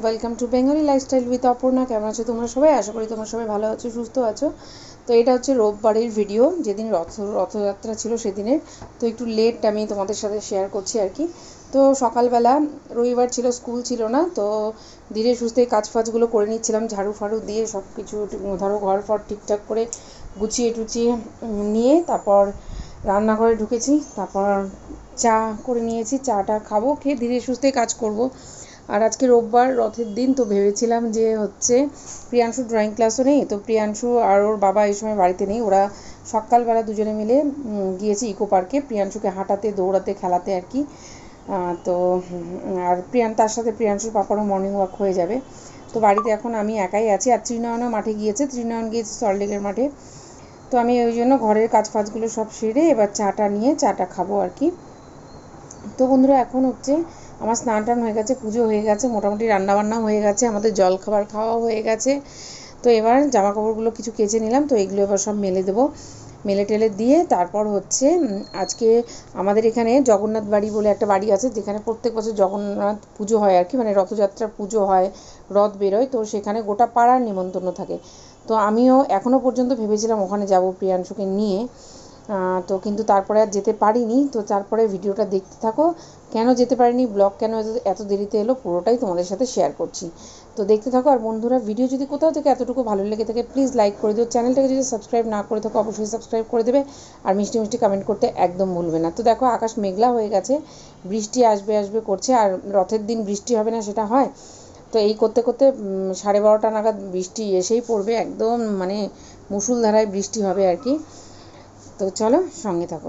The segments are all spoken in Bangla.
Welcome to Bengali lifestyle with Aparna. কেমন আছো তোমরা সবাই? আশা করি তোমরা সবাই ভালো আছো, সুস্থ আছো। তো এটা হচ্ছে রোববারের ভিডিও, যেদিন রথযাত্রা ছিল সেদিনের। তো একটু লেট আমি তোমাদের সাথে শেয়ার করছি আর কি। তো সকালবেলা, রবিবার ছিল, স্কুল ছিল না, তো ধীরে সুস্থে কাজ ফাজগুলো করে নিচ্ছিলাম, ঝাড়ু ফাড়ু দিয়ে সব কিছু ধরো ঘর ফর ঠিকঠাক করে গুছিয়ে টুচিয়ে নিয়ে তারপর রান্নাঘরে ঢুকেছি। তারপর চা করে নিয়েছি, চাটা খাবো, খেয়ে ধীরে সুস্থে কাজ করব। আর আজকে রোববার, রথের দিন, তো ভেবেছিলাম যে হচ্ছে প্রিয়াংশু ড্রয়িং ক্লাসও নেই, তো প্রিয়াংশু আর ওর বাবা এই সময় বাড়িতে নেই, ওরা সকালবেলা দুজনে মিলে গিয়েছে ইকো পার্কে প্রিয়াংশুকে হাঁটাতে, দৌড়াতে, খেলাতে আর কি। তো আর তার সাথে প্রিয়াংশুর পাপারও মর্নিং ওয়াক হয়ে যাবে। তো বাড়িতে এখন আমি একাই আছি, আর ত্রিনয়নও মাঠে গিয়েছে, ত্রিনয়ন গিয়েছে সল্টলেকের মাঠে। তো আমি ওই জন্য ঘরের কাজ ফাজগুলো সব সেরে এবার চাটা নিয়ে চাটা খাবো আর কি। তো বন্ধুরা, এখন হচ্ছে আমার স্নান টান হয়ে গেছে, পুজো হয়ে গেছে, মোটামুটি রান্নাবান্নাও হয়ে গেছে, আমাদের জল খাবার খাওয়াও হয়ে গেছে। তো এবার জামা কাপড়গুলো কিছু কেচে নিলাম, তো এগুলো এবার সব মেলে দেবো। মেলে টেলে দিয়ে তারপর হচ্ছে আজকে আমাদের এখানে জগন্নাথ বাড়ি বলে একটা বাড়ি আছে, যেখানে প্রত্যেক বছর জগন্নাথ পুজো হয় আর কি, মানে রথযাত্রার পুজো হয়, রথ বেরোয়, তো সেখানে গোটা পাড়ার নিমন্ত্রণ থাকে। তো আমিও এখনও পর্যন্ত ভেবেছিলাম ওখানে যাব প্রিয়াংশুকে নিয়ে, তো কিন্তু তারপরে আর যেতে পারিনি। তো তারপরে ভিডিওটা দেখতে থাকো, কেন যেতে পারিনি, ব্লগ কেন এত দেরিতে এলো, পুরোটাই তোমাদের সাথে শেয়ার করছি। তো দেখতে থাকো। আর বন্ধুরা, ভিডিও যদি কোথাও থেকে এতটুকু ভালো লেগে থাকে প্লিজ লাইক করে দিও, চ্যানেলটাকে যদি সাবস্ক্রাইব না করে থাকো অবশ্যই সাবস্ক্রাইব করে দেবে, আর মিষ্টি মিষ্টি কমেন্ট করতে একদম ভুলবে না। তো দেখো, আকাশ মেঘলা হয়ে গেছে, বৃষ্টি আসবে আসবে করছে, আর রথের দিন বৃষ্টি হবে না সেটা হয়? তো এই করতে করতে 12:30 নাগাদ বৃষ্টি এসেই পড়বে, একদম মানে মুষলধারায় বৃষ্টি হবে আর কি। তো চলো, সঙ্গে থাকো।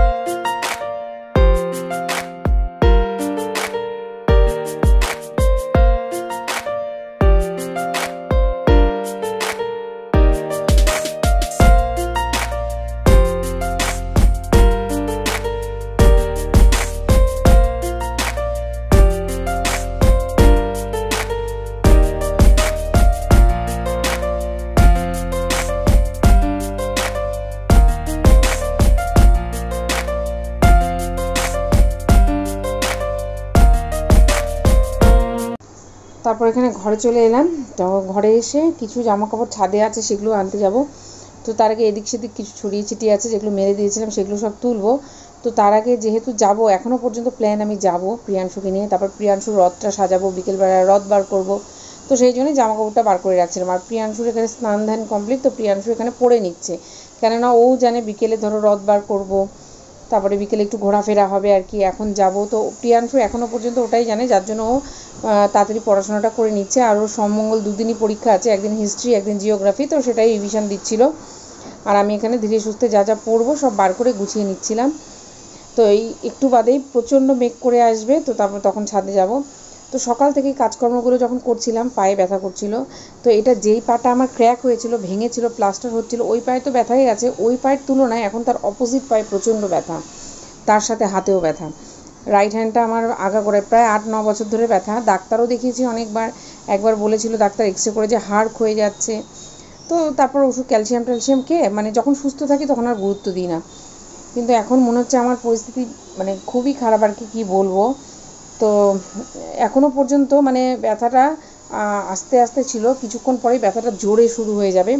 তারপর এখানে ঘরে চলে এলাম। তো ঘরে এসে কিছু জামা কাপড় ছাদে আছে, সেগুলো আনতে যাব। তো তার আগে এদিক সেদিক কিছু ছড়িয়ে ছিটিয়ে আছে, যেগুলো মেরে দিয়েছিলাম সেগুলো সব তুলবো। তো তার আগে যেহেতু যাব, এখনও পর্যন্ত প্ল্যান আমি যাব প্রিয়াংশুকে নিয়ে, তারপর প্রিয়াংশুর রথটা সাজাবো, বিকেলবেলা রথ বার করব। তো সেই জন্যই জামা কাপড়টা বার করে রাখছিলাম। আর প্রিয়াংশুর এখানে স্নান ধ্যান কমপ্লিট, তো প্রিয়াংশু এখানে পরে নিচ্ছে, কেননা ও জানে বিকেলে ধরো রথ বার করব, তারপরে বিকেলে একটু ঘোরাফেরা হবে আর কি। এখন যাব, তো প্রিয়াংশু এখনও পর্যন্ত ওটাই জানে, যার জন্য ও তাড়াতাড়ি পড়াশোনাটা করে নিচ্ছে। আর ওর সোমমঙ্গল দুদিনই পরীক্ষা আছে, একদিন হিস্ট্রি একদিন জিওগ্রাফি, তো সেটাই রিভিশন দিচ্ছিল। আর আমি এখানে ধীরে সুস্থে যা যা পড়বো সব বার করে গুছিয়ে নিচ্ছিলাম। তো এই একটু বাদেই প্রচণ্ড মেঘ করে আসবে, তো তারপর তখন ছাদে যাব। তো সকাল থেকেই কাজকর্মগুলো যখন করছিলাম পায়ে ব্যথা করছিল। তো এটা যেই পাটা আমার ক্র্যাক হয়েছিল, ভেঙেছিল, প্লাস্টার হচ্ছিল, ওই পায়ে তো ব্যথাই আছে, ওই পায়ের তুলনায় এখন তার অপোজিট পায়ে প্রচণ্ড ব্যথা, তার সাথে হাতেও ব্যথা। রাইট হ্যান্ডটা আমার আগাগোড়ায় প্রায় 8-9 বছর ধরে ব্যথা। ডাক্তারও দেখিয়েছি অনেকবার, একবার বলেছিল ডাক্তার এক্সরে করে যে হাড় ক্ষয়ে যাচ্ছে। তো তারপর ওষুধ ক্যালসিয়াম ট্যালসিয়াম খেয়ে মানে যখন সুস্থ থাকি তখন আর গুরুত্ব দিই না, কিন্তু এখন মনে হচ্ছে আমার পরিস্থিতি মানে খুবই খারাপ আর কি, কী বলবো। তো এখনও পর্যন্ত মানে ব্যথাটা আস্তে আস্তে ছিল, কিছুক্ষণ পরেই ব্যথাটা জোরে শুরু হয়ে যাবে।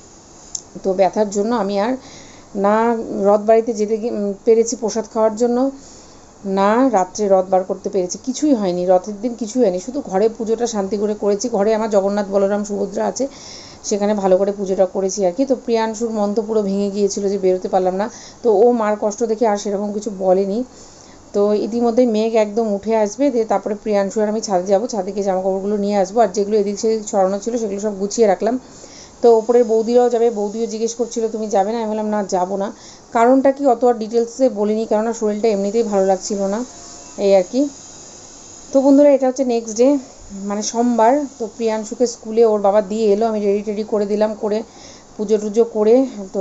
তো ব্যথার জন্য আমি আর না রথ বাড়িতে যেতে পেরেছি প্রসাদ খাওয়ার জন্য, না রাত্রে রথ বার করতে পেরেছি, কিছুই হয়নি, রথের দিন কিছুই হয়নি, শুধু ঘরে পুজোটা শান্তি করে করেছি। ঘরে আমার জগন্নাথ বলরাম সুভদ্রা আছে, সেখানে ভালো করে পুজোটা করেছি আর কি। তো প্রিয়াংশুর মন তো পুরো ভেঙে গিয়েছিল যে বেরোতে পারলাম না, তো ও মার কষ্ট দেখে আর সেরকম কিছু বলেনি। তো ইতিমধ্যেই মেঘ একদম উঠে আসবে, দিয়ে তারপরে প্রিয়াংশু আর আমি ছাদে যাবো, ছাদে গিয়ে জামাকাপড়গুলো নিয়ে আসবো, আর যেগুলো এদিক সেদিক ছড়ানো ছিল সেগুলো সব গুছিয়ে রাখলাম। তো ওপরের বৌদিরাও যাবে, বৌদিও জিজ্ঞেস করছিল তুমি যাবে না, আমি বললাম না যাবো না। কারণটা কি অত আর ডিটেলসে বলিনি, কেননা শরীরটা এমনিতেই ভালো লাগছিল না, এই আর কি। তো বন্ধুরা, এটা হচ্ছে নেক্সট ডে, মানে সোমবার। তো প্রিয়াংশুকে স্কুলে ওর বাবা দিয়ে এলো, আমি রেডি টেডি করে দিলাম, করে পুজো টুজো করে, তো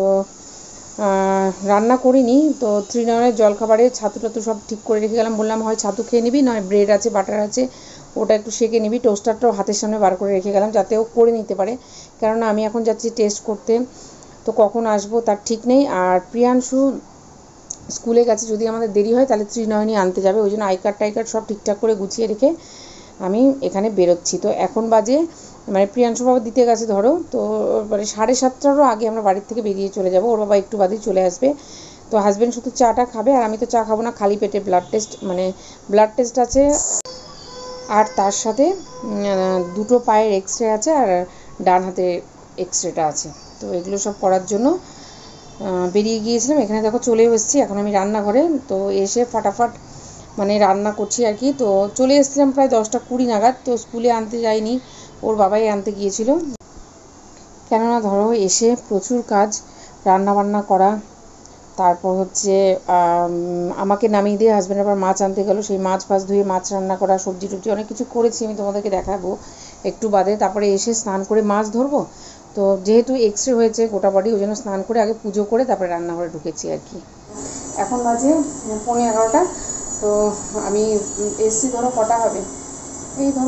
রান্না করিনি। তো ত্রিনয়নের জলখাবারে ছাতু টাতু সব ঠিক করে রেখে গেলাম, বললাম হয় ছাতু খেয়ে নিবি, নয় ব্রেড আছে, বাটার আছে, ওটা একটু সেঁকে নিবি। টোস্টারটাও হাতের সামনে বার করে রেখে গেলাম যাতে ও করে নিতে পারে, কেননা আমি এখন যাচ্ছি টেস্ট করতে, তো কখন আসবো তার ঠিক নেই। আর প্রিয়াংশু স্কুলে গেছে, যদি আমাদের দেরি হয় তাহলে ত্রিনয়নী আনতে যাবে, ওই জন্য আই কার্ড টাই কার্ড সব ঠিকঠাক করে গুছিয়ে রেখে আমি এখানে বেরোচ্ছি। তো এখন বাজে মানে প্রিয়াংশু বাবা দিতে গেছে ধরো, তো মানে 7:30টারও আগে আমরা বাড়ির থেকে বেরিয়ে চলে যাব। ওর বাবা একটু বাদেই চলে আসবে। তো হাজব্যান্ড শুধু চাটা খাবে, আর আমি তো চা খাবো না, খালি পেটে ব্লাড টেস্ট আছে, আর তার সাথে দুটো পায়ের এক্সরে আছে, আর ডান হাতে এক্সরেটা আছে। তো এগুলো সব করার জন্য বেরিয়ে গিয়েছিলাম। এখানে দেখো চলেও এসেছি, এখন আমি রান্নাঘরে। তো এসে ফাটাফাট মানে রান্না করছি আর কি। তো চলে এসেছিলাম প্রায় 10টা 20 নাগাদ। তো স্কুলে আনতে যাইনি, ওর বাবাই আনতে গিয়েছিল। কেননা ধরো এসে প্রচুর কাজ, রান্না বান্না করা, তারপর হচ্ছে আমাকে নামিয়ে দিয়ে হাজব্যান্ড আবার মাছ আনতে গেল, সেই মাছ ফাছ ধুয়ে মাছ রান্না করা, সবজি টবজি অনেক কিছু করেছি, আমি তোমাদেরকে দেখাবো একটু বাদে। তারপরে এসে স্নান করে মাছ ধরবো। তো যেহেতু এক্সরে হয়েছে গোটা বডি, ওই জন্য স্নান করে আগে পুজো করে তারপরে রান্নাঘরে ঢুকেছি আর কি। এখন বাজে 11:15। তো আমি এসছি ধরো কটা হবে, এই ধরো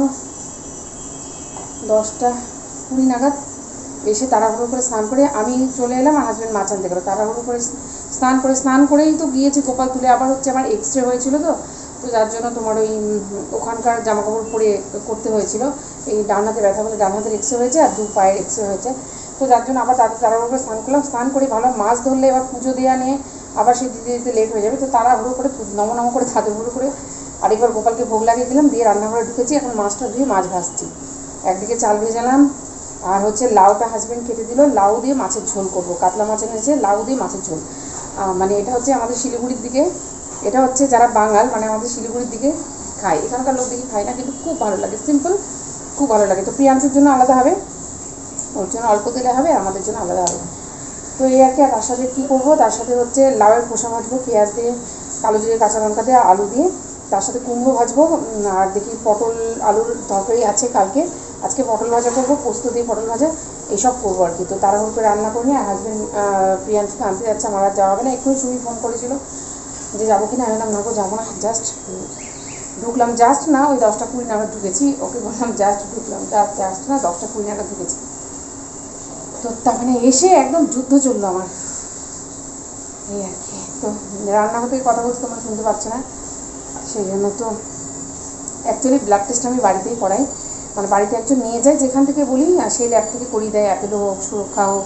10টা 20 নাগাদ। এসে তাড়াহুড়ো করে স্নান করে আমি চলে এলাম, আর হাজব্যান্ড মাছ আনতে গেলো। তাড়াহুড়ো করে স্নান করেই তো গিয়েছি গোপাল তুলে। আবার হচ্ছে আমার এক্সরে হয়েছিল, তো যার জন্য তোমার ওই ওখানকার জামাকাপড় পরে করতে হয়েছিল। এই ডান হাতে ব্যথা বলে ডান হাতের এক্সরে হয়েছে, আর 2 পায়ের এক্সরে হয়েছে। তো যার জন্য আবার তাড়াহুড়ো করে স্নান করলাম। স্নান করে ভালো মাছ ধরলে এবার পুজো দেওয়া নিয়ে আবার সেই দিতে দিতে লেট হয়ে যাবে। তো তাড়াহুড়ো করে নম করে তাড়াহুড়ো করে আরেকবার গোপালকে ভোগ লাগিয়ে দিলাম, দিয়ে রান্নাঘরে ঢুকেছি। এখন মাছটা ধুয়ে মাছ ভাজছি, একদিকে চাল ভেজালাম, আর হচ্ছে লাউটা হাজব্যান্ড কেটে দিল, লাউ দিয়ে মাছের ঝোল করবো। কাতলা মাছ এনেছে, লাউ দিয়ে মাছের ঝোল। মানে এটা হচ্ছে আমাদের শিলিগুড়ির দিকে, এটা হচ্ছে যারা বাঙাল মানে আমাদের শিলিগুড়ির দিকে খায়, এখানকার লোক দেখি খায় না, কিন্তু খুব ভালো লাগে, সিম্পল, খুব ভালো লাগে। তো প্রিয়াংশুর জন্য আলাদা হবে, ওর জন্য অল্প তেলে হবে, আমাদের জন্য আলাদা হবে। তো এই আর কি। আর তার সাথে কী করবো, তার সাথে হচ্ছে লাউয়ের খোসা ভাজবো পেঁয়াজ দিয়ে, কালো জিরে কাঁচা লঙ্কা দিয়ে, আলু দিয়ে। তার সাথে কুমড়ো ভাজবো, আর দেখি পটল আলুর তরকারি আছে কালকে, আজকে পটল ভাজা করবো, পোস্ত দিয়ে পটল ভাজা, এইসব করবো আর কি। তো তাড়াহুড়ো করে রান্না করি। আর হাজব্যান্ড প্রিয়াংশুকে আনতে যাচ্ছে, আমার আর যাওয়া হবে না। এক্ষুনি সুমি ফোন করেছিল যে যাবো কিনা, আমি বললাম না গো যাবো না, জাস্ট ঢুকলাম, জাস্ট না ওই 10টা 20 নাগাদ ঢুকেছি। ওকে বললাম জাস্ট ঢুকলাম, জাস্ট না 10টা 20 নাগাদ ঢুকেছি। তো তার মানে এসে একদম যুদ্ধ চললো আমার, এই আর কি। তো রান্নাঘর থেকে কথা বলতে তোমরা শুনতে পাচ্ছ না, সেই জন্য। তো অ্যাকচুয়ালি ব্লাড টেস্ট আমি বাড়িতেই করাই, মানে বাড়িতে একজন নিয়ে যায় যেখান থেকে বলি, আর সেই ল্যাব থেকে করিয়ে দেয়। অ্যাপেলো হোক, সুরক্ষা হোক,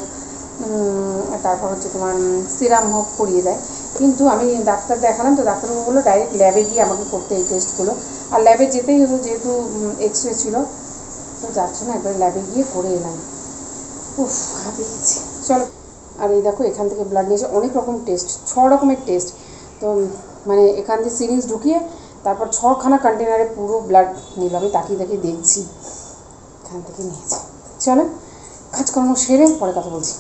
তারপর হচ্ছে তোমার সিরাম হোক, করিয়ে দেয়। কিন্তু আমি ডাক্তার দেখালাম, তো ডাক্তারবাবু বললো ডাইরেক্ট ল্যাবে গিয়ে আমাকে করতে এই টেস্টগুলো। আর ল্যাবে যেতেই হতো, যেহেতু এক্সরে ছিল, তো যাচ্ছ না একবার ল্যাবে গিয়ে করে এলাম। উফ, হাঁপিয়ে গেছি, চলো। আর এই দেখো এখান থেকে ব্লাড নিয়েছে, অনেক রকম টেস্ট, 6 রকমের টেস্ট। তো মানে এখান থেকে সিরিঞ্জ ঢুকিয়ে তারপর 6খানা কন্টেনারে পুরো ব্লাড নিল। আমি তাকিয়ে তাকিয়ে দেখছি, এখান থেকে নিয়েছে। চলো কাজকর্ম সেরে পরে কথা বলছি।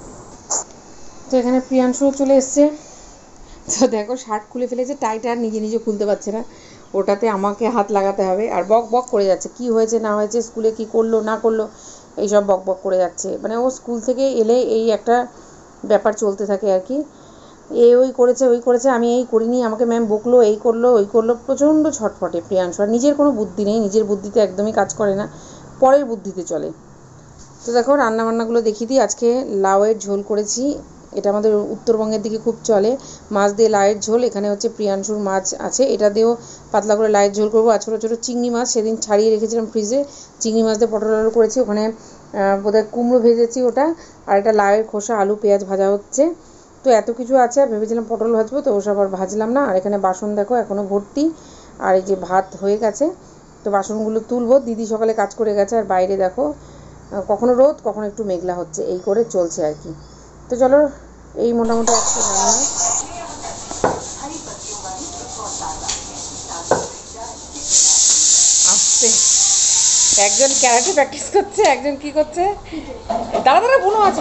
তো এখানে প্রিয়াংশুও চলে এসছে। তো দেখো শার্ট খুলে ফেলেছে, টাইটা আর নিজে নিজে খুলতে পারছে না, ওটাতে আমাকে হাত লাগাতে হবে। আর বক বক করে যাচ্ছে, কি হয়েছে না হয়েছে, স্কুলে কি করলো না করলো, এইসব বক বক করে যাচ্ছে। মানে ও স্কুল থেকে এলে এই একটা ব্যাপার চলতে থাকে আর কি। ওই করেছে ওই করেছে, আমি এই করিনি, আমাকে ম্যাম বকলো, এই করলো ওই করলো, প্রচণ্ড ছটফটে প্রিয়াংশু। আর নিজের কোনো বুদ্ধি নেই, নিজের বুদ্ধিতে একদমই কাজ করে না, পরের বুদ্ধিতে চলে। তো দেখো রান্নাবান্নাগুলো দেখিয়ে দিই। আজকে লাউয়ের ঝোল করেছি, এটা আমাদের উত্তরবঙ্গের দিকে খুব চলে, মাছ দিয়ে লাউয়ের ঝোল। এখানে হচ্ছে প্রিয়াংশুর মাছ আছে, এটা দিয়েও পাতলা করে লাউয়ের ঝোল করবো। আর ছোটো ছোটো চিংড়ি মাছ সেদিন ছাড়িয়ে রেখেছিলাম ফ্রিজে, চিংড়ি মাছ দিয়ে পটল আলু করেছি। ওখানে বোধহয় কুমড়ো ভেজেছি ওটা, আর এটা লাউয়ের খোসা আলু পেঁয়াজ ভাজা হচ্ছে। তো এত কিছু আছে, আর ভেবেছিলাম পটল ভাজবো, তো ওসব আর ভাজলাম না। আর এখানে বাসন দেখো এখনও ভর্তি, আর এই যে ভাত হয়ে গেছে। তো বাসনগুলো তুলবো, দিদি সকালে কাজ করে গেছে। আর বাইরে দেখো কখনো রোদ কখনো একটু মেঘলা হচ্ছে, এই করে চলছে আর কি। তো চলো, এই মোটামুটি আজকে রান্না। আসছে একজন ক্যারাটে প্র্যাকটিস করছে, একজন কি করছে, দাঁড়া দাঁড়া বুনো আছে।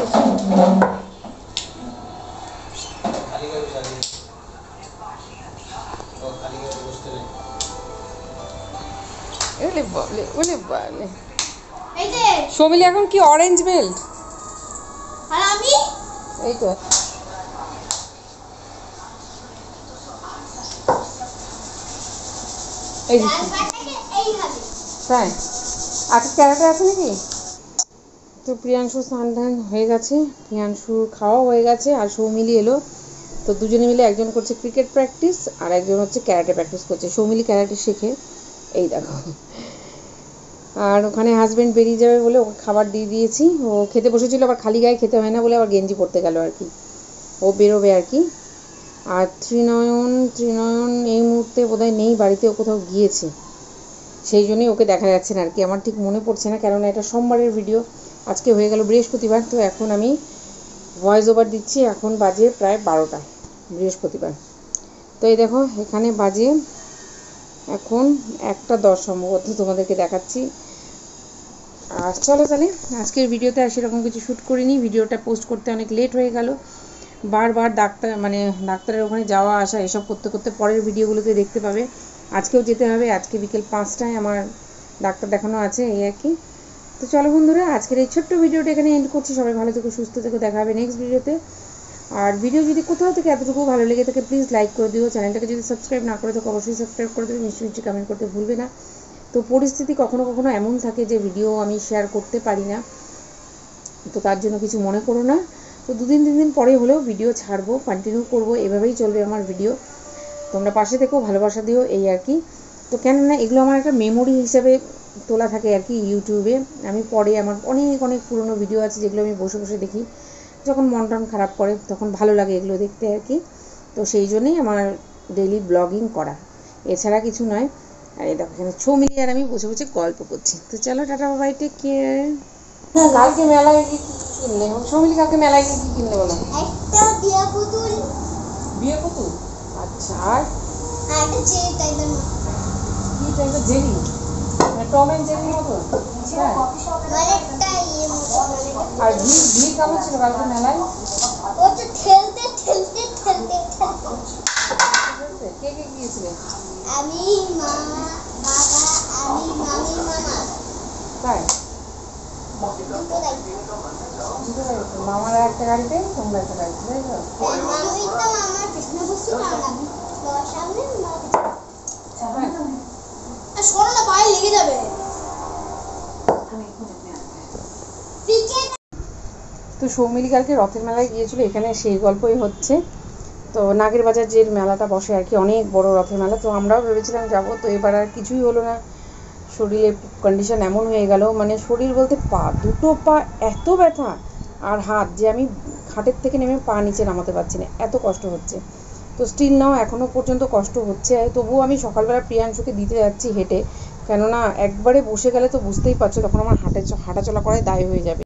সমিলি এখন কি অরেঞ্জ বেল্ট, আর আমি এই তো। এই তাই আজকে ক্যারাটে আছে নাকি? তো প্রিয়াংশু স্নান টান হয়ে গেছে, প্রিয়াংশুর খাওয়া হয়ে গেছে, আর সৌমিলি এলো। তো দুজনে মিলে একজন করছে ক্রিকেট প্র্যাকটিস, আর একজন হচ্ছে ক্যারাটে প্র্যাকটিস করছে। সৌমিলি ক্যারাটে শেখে, এই দেখো আর ওখানে হাজব্যান্ড বেরিয়ে যাবে বলে ওকে খাবার দিয়ে দিয়েছি। ও খেতে বসেছিল, আবার খালি গায়ে খেতে হয় না বলে আবার গেঞ্জি পরতে গেল আর কি, ও বেরোবে আর কি। আর ত্রিনয়ন এই মুহূর্তে বোধহয় নেই বাড়িতে, ও কোথাও গিয়েছে, সেই জন্যই ওকে দেখা যাচ্ছে না আর কি। আমার ঠিক মনে পড়ছে না, কেননা এটা সোমবারের ভিডিও, আজকে হয়ে গেল বৃহস্পতিবার। তো এখন আমি ভয়েস ওভার দিচ্ছি, এখন বাজে প্রায় 12টা বৃহস্পতিবার। তো এই দেখো এখানে বাজে এখন 1:10 সম্ভবত, তোমাদেরকে দেখাচ্ছি। আর চলো তাহলে আজকের ভিডিওতে আর সেরকম কিছু শ্যুট করিনি, ভিডিওটা পোস্ট করতে অনেক লেট হয়ে গেল। বারবার ডাক্তারের ওখানে যাওয়া আসা এসব করতে করতে পরের ভিডিওগুলোতে দেখতে পাবে। আজকেও যেতে হবে, আজকে বিকেল 5টায় আমার ডাক্তার দেখানো আছে, এই আর কি। তো চলো বন্ধুরা, আজকের এই ছোট্ট ভিডিওটা এখানে এন্ড করছি। সবাই ভালো থেকো, সুস্থ থেকো, দেখা হবে নেক্সট ভিডিওতে। আর ভিডিও যদি কোথাও থেকে এতটুকু ভালো লেগে থাকে প্লিজ লাইক করে দিও, চ্যানেলটাকে যদি সাবস্ক্রাইব না করে থাকো অবশ্যই সাবস্ক্রাইব করে দেবে, মিষ্টি মিষ্টি কমেন্ট করতে ভুলবে না। তো পরিস্থিতি কখনো কখনো এমন থাকে যে ভিডিও আমি শেয়ার করতে পারি না, তো তার জন্য কিছু মনে করো না। তো 2-3 দিন পরে হলেও ভিডিও ছাড়বো, কন্টিনিউ করবো, এভাবেই চলবে আমার ভিডিও। তোমরা পাশে থেকো, ভালোবাসা দিও, এই আর কি। তো কেননা এগুলো আমার একটা মেমোরি হিসাবে তোলা থাকে আর কি ইউটিউবে। আমি পরে আমার অনেক অনেক পুরনো ভিডিও আছে যেগুলো আমি বসে বসে দেখি, যখন মন টন খারাপ করে তখন ভালো লাগে এগুলো দেখতে আর কি। তো সেই জন্যই আমার ডেইলি ব্লগিং করা, এছাড়া কিছু নয়। আর এই দেখো এখানে মিলিয়ে আর আমি বসে বসে গল্প করছি। তো চলো টাটা, বাই, টেক কেয়ার। হ্যাঁ, কালকে মেলায় গিয়ে কি কিনলে? সৌমিলি কালকে মেলায় গিয়ে কি কিনলে বলো? একটা বিয়া পুতুল। বিয়ে পুতুল? আচ্ছা, আর একটা জেলি টাইপের মতো। কি টাইপের জেলি? টম এন্ড জেরির মতো? হ্যাঁ। অনেকটা ইয়ে মতো। আর ভিড় কেমন ছিল কালকে মেলায়? ও তো ঠেলতে ঠেলতে ঠেলতে ঠেলতে। কে কে গিয়েছিলে? আমি, মা, বাবা, আমি, মামি, মামা। তাই? দুটো গাড়ি। মামারা একটা গাড়িতে, তোমরা একটা গাড়িতে, তাই তো? মামি তো আমার পেছনে বসছিল, আর আমি বাবার সামনে, মা পেছনে। আর সরো না, পায়ে লেগে যাবে। তো সৌমিলি কালকে রথের মেলায় গিয়েছিল, এখানে সেই গল্পই হচ্ছে। তো নাগের বাজার যে মেলাটা বসে আর কি, অনেক বড় রথের মেলা। তো আমরাও ভেবেছিলাম যাবো, তো এবার আর কিছুই হলো না। শরীরের কন্ডিশন এমন হয়ে গেল, মানে শরীর বলতে দুটো পা এত ব্যথা, আর হাত যে আমি খাটের থেকে নেমে পা নিচে নামাতে পারছি না, এত কষ্ট হচ্ছে। তো স্টিল নাও এখনও পর্যন্ত কষ্ট হচ্ছে, তবুও আমি সকালবেলা প্রিয়াংশুকে দিতে যাচ্ছি হেঁটে, কেননা একবারে বসে গেলে তো বুঝতেই পারছো তখন আমার হাঁটা চলা করাই দায় হয়ে যাবে।